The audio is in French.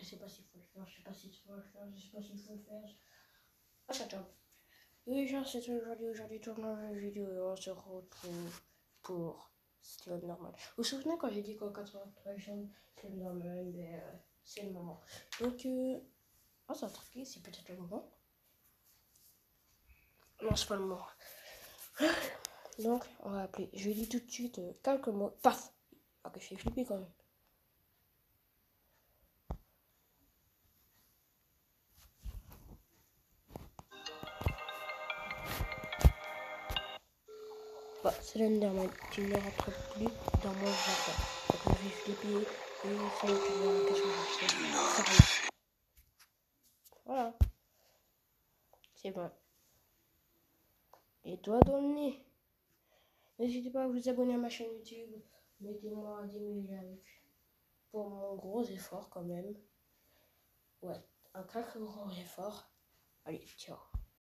je sais pas s'il faut le faire, je sais pas s'il faut le faire, je sais pas s'il faut le faire. Ah, ça tombe. Oui, genre, c'est aujourd'hui tournage vidéo et on se retrouve pour Slenderman. Vous vous souvenez quand j'ai dit qu'en 83 Slenderman, c'est le moment. Donc, oh, c'est un truc, c'est peut-être le moment. Non, c'est pas le moment. Donc, on va appeler. Je lui dis tout de suite quelques mots. Paf! Ok, je suis flippé quand même. Bah, Slenderman, tu ne rentres plus dans mon jardin. Donc, je suis flippé et c'est là que tu vois qu'est-ce que je fais. Voilà, c'est bon. Et toi dans le nez. N'hésitez pas à vous abonner à ma chaîne YouTube. Mettez-moi 10 000 likes pour mon gros effort quand même. Ouais, un très gros effort. Allez, ciao.